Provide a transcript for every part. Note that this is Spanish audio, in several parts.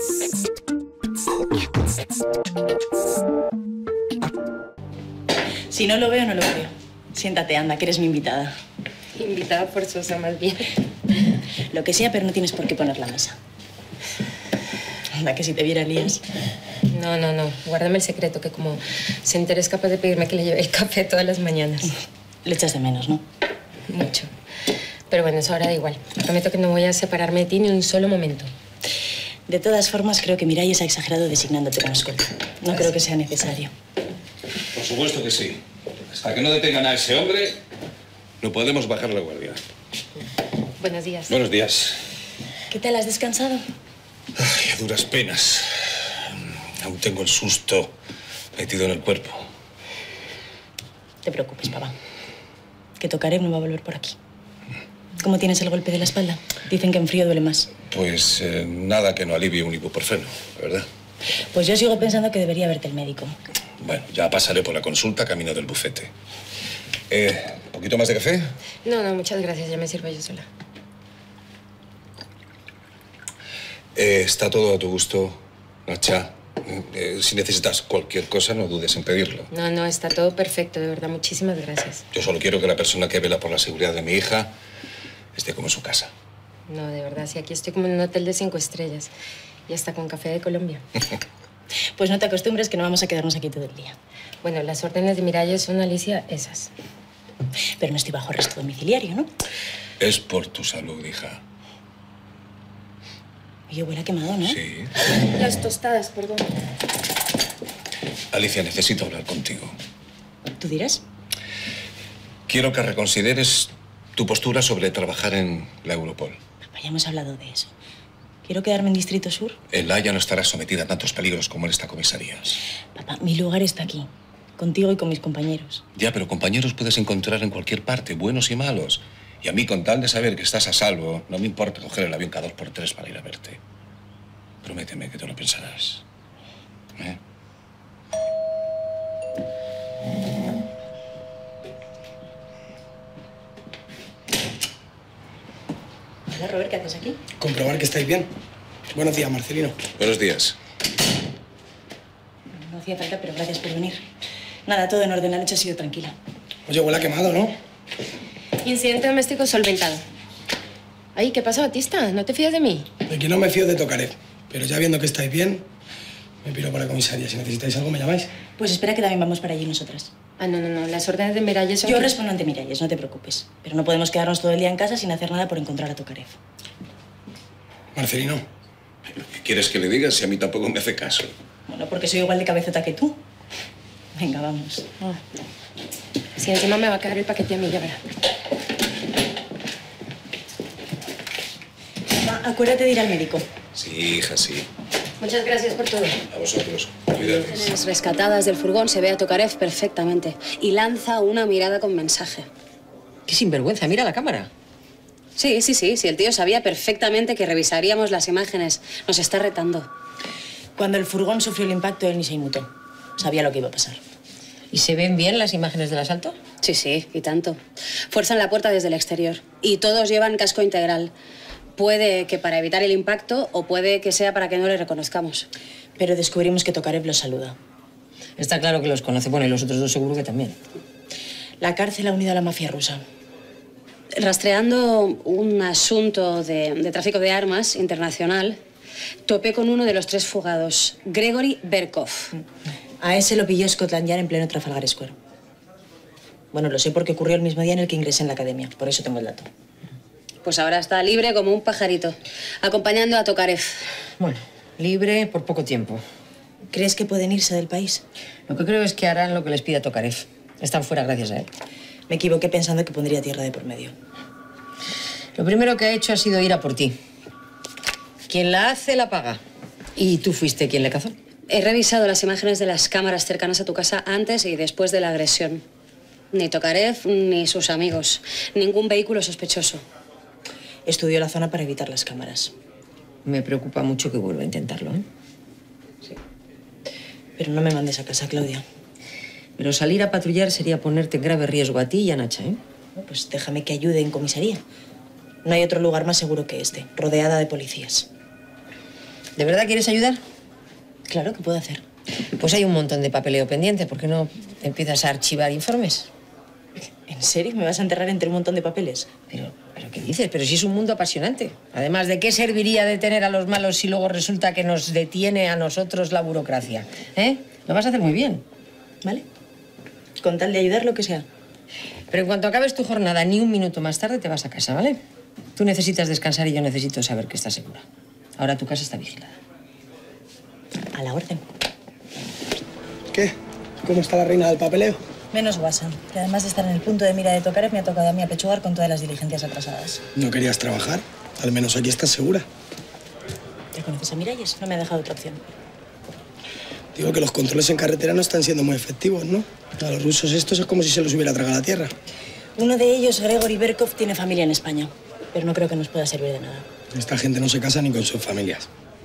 Si no lo veo, no lo creo. Siéntate, anda, que eres mi invitada. Invitada forzosa, más bien. Lo que sea, pero no tienes por qué poner la mesa. Anda, que si te viera lías. No. Guárdame el secreto, que como se entere es capaz de pedirme que le lleve el café todas las mañanas. Le echas de menos, ¿no? Mucho. Pero bueno, eso ahora da igual. Prometo que no voy a separarme de ti ni un solo momento. De todas formas, creo que Miralles ha exagerado designándote como escolta. No creo que sea necesario. Por supuesto que sí. Hasta que no detengan a ese hombre, no podemos bajar la guardia. Buenos días. Buenos días. ¿Qué tal? ¿Has descansado? Ay, a duras penas. Aún tengo el susto metido en el cuerpo. No te preocupes, papá. Que Tokarev no va a volver por aquí. ¿Cómo tienes el golpe de la espalda? Dicen que en frío duele más. Pues nada que no alivie un ibuprofeno, la verdad. Pues yo sigo pensando que debería verte el médico. Bueno, ya pasaré por la consulta camino del bufete. ¿Un poquito más de café? No, muchas gracias. Ya me sirvo yo sola. Está todo a tu gusto, Nacha. Si necesitas cualquier cosa, no dudes en pedirlo. No, está todo perfecto, de verdad. Muchísimas gracias. Yo solo quiero que la persona que vela por la seguridad de mi hija esté como en su casa. No, de verdad, sí, aquí estoy como en un hotel de 5 estrellas. Y hasta con café de Colombia. Pues no te acostumbres que no vamos a quedarnos aquí todo el día. Bueno, las órdenes de Miralles son, Alicia, esas. Pero no estoy bajo arresto domiciliario, ¿no? Es por tu salud, hija. Oye, huele a quemado, ¿no? Sí. Las tostadas, perdón. Alicia, necesito hablar contigo. ¿Tú dirás? Quiero que reconsideres tu postura sobre trabajar en la Europol. Papá, ya hemos hablado de eso. Quiero quedarme en Distrito Sur. El Haya no estará sometida a tantos peligros como en esta comisaría. Papá, mi lugar está aquí. Contigo y con mis compañeros. Ya, pero compañeros puedes encontrar en cualquier parte, buenos y malos. Y a mí, con tal de saber que estás a salvo, no me importa coger el avión cada 2x3 para ir a verte. Prométeme que te lo pensarás. ¿Eh? Hola, Robert, ¿qué haces aquí? Comprobar que estáis bien. Buenos días, Marcelino. Buenos días. No hacía falta, pero gracias por venir. Nada, todo en orden. La noche ha sido tranquila. Oye, huele a quemado, ¿no? Incidente doméstico solventado. Ay, ¿qué pasa, Batista? ¿No te fías de mí? De que no me fío de Tokarev. Pero ya viendo que estáis bien, me piro para la comisaría. Si necesitáis algo, me llamáis. Pues espera que también vamos para allí nosotras. Ah, no. Las órdenes de Miralles son... Yo respondo ante Miralles, no te preocupes. Pero no podemos quedarnos todo el día en casa sin hacer nada por encontrar a Tokarev. Marcelino. ¿Qué quieres que le diga si a mí tampoco me hace caso? Bueno, porque soy igual de cabezota que tú. Venga, vamos. Si encima me va a caer el paquete a mí, ya verá. Acuérdate de ir al médico. Sí, hija, sí. Muchas gracias por todo. A vosotros. Cuidado. Las rescatadas del furgón se ve a Tokarev perfectamente y lanza una mirada con mensaje. Qué sinvergüenza, mira la cámara. Sí, el tío sabía perfectamente que revisaríamos las imágenes. Nos está retando. Cuando el furgón sufrió el impacto, él ni se inmutó. Sabía lo que iba a pasar. ¿Y se ven bien las imágenes del asalto? Sí, y tanto. Fuerzan la puerta desde el exterior y todos llevan casco integral. Puede que para evitar el impacto o puede que sea para que no le reconozcamos. Pero descubrimos que Tokarev los saluda. Está claro que los conoce. Bueno, y los otros dos seguro que también. La cárcel ha unido a la mafia rusa. Rastreando un asunto de tráfico de armas internacional, topé con uno de los 3 fugados, Gregory Berkov. A ese lo pilló Scotland Yard en pleno Trafalgar Square. Bueno, lo sé porque ocurrió el mismo día en el que ingresé en la academia. Por eso tengo el dato. Pues ahora está libre como un pajarito, acompañando a Tokarev. Bueno, libre por poco tiempo. ¿Crees que pueden irse del país? Lo que creo es que harán lo que les pida Tokarev. Están fuera gracias a él. Me equivoqué pensando que pondría tierra de por medio. Lo primero que ha hecho ha sido ir a por ti. Quien la hace, la paga. Y tú fuiste quien le cazó. He revisado las imágenes de las cámaras cercanas a tu casa antes y después de la agresión. Ni Tokarev ni sus amigos. Ningún vehículo sospechoso. Estudió la zona para evitar las cámaras. Me preocupa mucho que vuelva a intentarlo, ¿eh? Sí. Pero no me mandes a casa, Claudia. Pero salir a patrullar sería ponerte en grave riesgo a ti y a Nacha, ¿eh? Pues déjame que ayude en comisaría. No hay otro lugar más seguro que este, rodeada de policías. ¿De verdad quieres ayudar? Claro, ¿qué puedo hacer? Pues hay un montón de papeleo pendiente. ¿Por qué no empiezas a archivar informes? ¿En serio? ¿Me vas a enterrar entre un montón de papeles? ¿Pero qué dices? Pero si es un mundo apasionante. Además, ¿de qué serviría detener a los malos si luego resulta que nos detiene a nosotros la burocracia? ¿Eh? Lo vas a hacer muy bien. ¿Vale? Con tal de ayudar, lo que sea. Pero en cuanto acabes tu jornada, ni un minuto más tarde te vas a casa, ¿vale? Tú necesitas descansar y yo necesito saber que estás segura. Ahora tu casa está vigilada. A la orden. ¿Qué? ¿Cómo está la reina del papeleo? Menos guasa. Que además de estar en el punto de mira de Tokarev, me ha tocado a mí apechugar con todas las diligencias atrasadas. ¿No querías trabajar? Al menos aquí estás segura. ¿Te conoces a Miralles? No me ha dejado otra opción. Digo que los controles en carretera no están siendo muy efectivos, ¿no? A los rusos estos es como si se los hubiera tragado la tierra. Uno de ellos, Gregory Berkov, tiene familia en España. Pero no creo que nos pueda servir de nada. Esta gente no se casa ni con sus familias.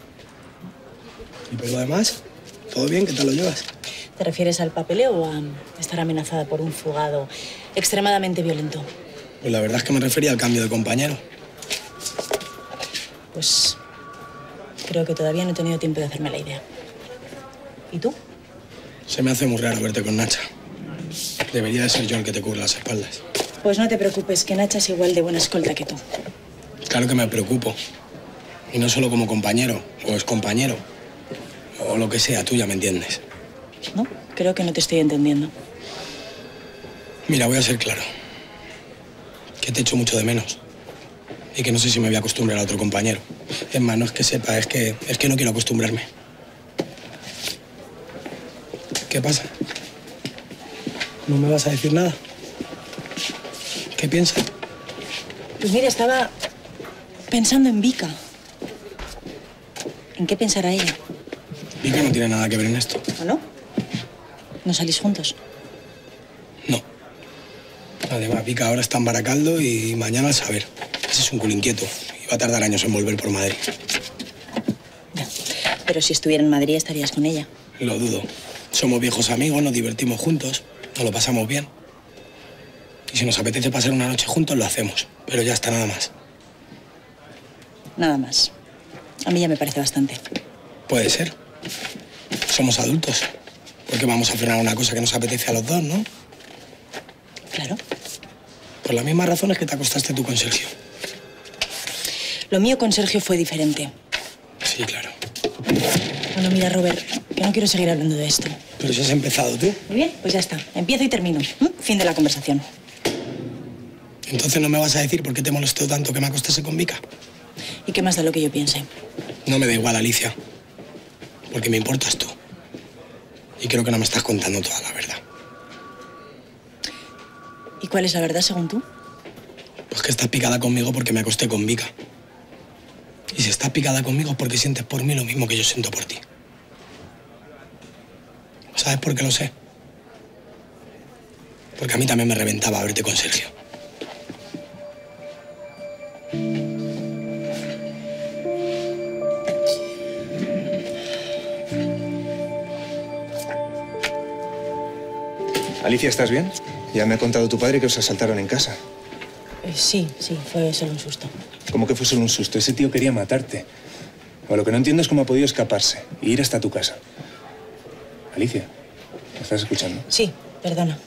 ¿Y por lo demás? ¿Todo bien? ¿Qué tal lo llevas? ¿Te refieres al papeleo o a estar amenazada por un fugado extremadamente violento? Pues la verdad es que me refería al cambio de compañero. Pues creo que todavía no he tenido tiempo de hacerme la idea. ¿Y tú? Se me hace muy raro verte con Nacha. Debería de ser yo el que te cubre las espaldas. Pues no te preocupes, que Nacha es igual de buena escolta que tú. Claro que me preocupo. Y no solo como compañero o excompañero. O lo que sea, tú ya me entiendes. No, creo que no te estoy entendiendo. Mira, voy a ser claro. Que te echo mucho de menos. Y que no sé si me voy a acostumbrar a otro compañero. Es más, no es que sepa, es que no quiero acostumbrarme. ¿Qué pasa? ¿No me vas a decir nada? ¿Qué piensas? Pues mira, estaba pensando en Vika. ¿En qué pensará ella? Vika no tiene nada que ver en esto. ¿O no? ¿No salís juntos? No. Además, Vika ahora está en Baracaldo y mañana a saber. Ese es un culo inquieto y va a tardar años en volver por Madrid. Ya. Pero si estuviera en Madrid estarías con ella. Lo dudo. Somos viejos amigos, nos divertimos juntos, nos lo pasamos bien. Y si nos apetece pasar una noche juntos, lo hacemos. Pero ya está, nada más. Nada más. A mí ya me parece bastante. Puede ser. Somos adultos. ¿Por qué vamos a frenar una cosa que nos apetece a los dos, no? Claro. Por las mismas razones que te acostaste tú con Sergio. Lo mío con Sergio fue diferente. Sí, claro. Bueno, mira, Robert, que no quiero seguir hablando de esto. Pero si has empezado tú. Muy bien, pues ya está. Empiezo y termino. Fin de la conversación. Entonces no me vas a decir por qué te molestó tanto que me acostase con Vika. ¿Y qué más da lo que yo piense? No me da igual, Alicia. Porque me importas tú. Y creo que no me estás contando toda la verdad. ¿Y cuál es la verdad según tú? Pues que estás picada conmigo porque me acosté con Vika. Y si estás picada conmigo es porque sientes por mí lo mismo que yo siento por ti. ¿Sabes por qué lo sé? Porque a mí también me reventaba verte con Sergio. Alicia, ¿estás bien? Ya me ha contado tu padre que os asaltaron en casa. Sí, fue solo un susto. ¿Cómo que fue solo un susto? Ese tío quería matarte. O lo que no entiendo es cómo ha podido escaparse e ir hasta tu casa. Alicia, ¿me estás escuchando? Sí, perdona.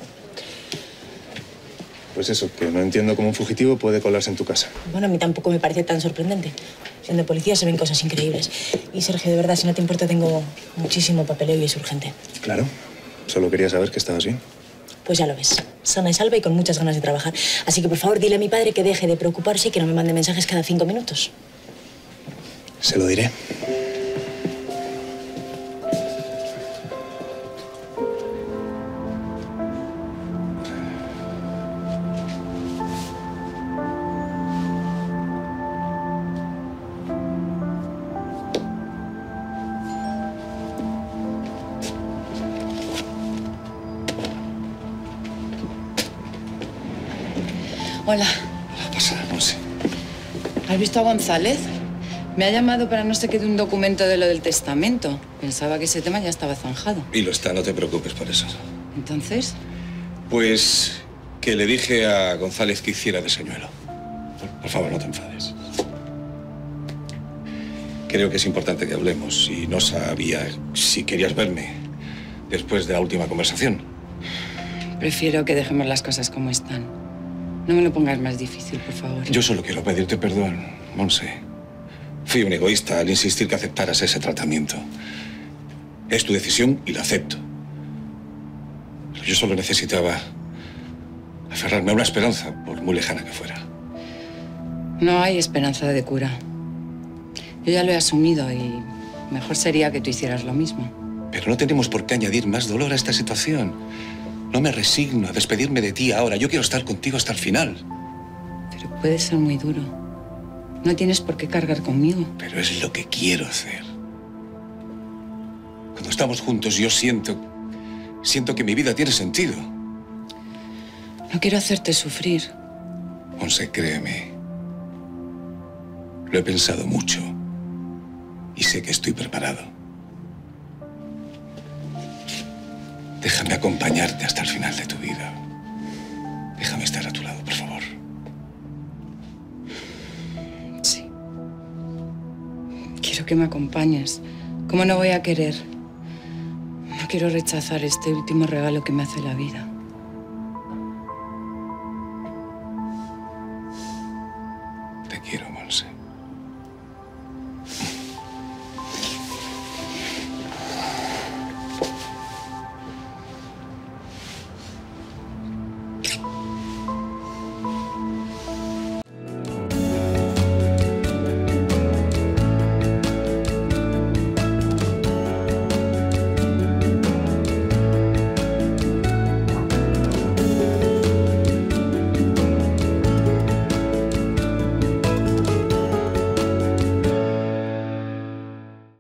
Pues eso, que no entiendo cómo un fugitivo puede colarse en tu casa. Bueno, a mí tampoco me parece tan sorprendente. Siendo policía se ven cosas increíbles. Y Sergio, de verdad, si no te importa, tengo muchísimo papeleo y es urgente. Claro, solo quería saber que estabas bien. Pues ya lo ves, sana y salva y con muchas ganas de trabajar. Así que, por favor, dile a mi padre que deje de preocuparse y que no me mande mensajes cada 5 minutos. Se lo diré. Hola. ¿Qué pasa, Monse? ¿Has visto a González? Me ha llamado para no sé qué de un documento de lo del testamento. Pensaba que ese tema ya estaba zanjado. Y lo está, no te preocupes por eso. ¿Entonces? Pues que le dije a González que hiciera de señuelo. Por favor, no te enfades. Creo que es importante que hablemos y no sabía si querías verme después de la última conversación. Prefiero que dejemos las cosas como están. No me lo pongas más difícil, por favor. Yo solo quiero pedirte perdón, Monse. Fui un egoísta al insistir que aceptaras ese tratamiento. Es tu decisión y la acepto. Pero yo solo necesitaba aferrarme a una esperanza, por muy lejana que fuera. No hay esperanza de cura. Yo ya lo he asumido y mejor sería que tú hicieras lo mismo. Pero no tenemos por qué añadir más dolor a esta situación. No me resigno a despedirme de ti ahora. Yo quiero estar contigo hasta el final. Pero puede ser muy duro. No tienes por qué cargar conmigo. Pero es lo que quiero hacer. Cuando estamos juntos yo siento que mi vida tiene sentido. No quiero hacerte sufrir. Monse, créeme. Lo he pensado mucho y sé que estoy preparado. Déjame acompañarte hasta el final de tu vida. Déjame estar a tu lado, por favor. Sí. Quiero que me acompañes. ¿Cómo no voy a querer? No quiero rechazar este último regalo que me hace la vida.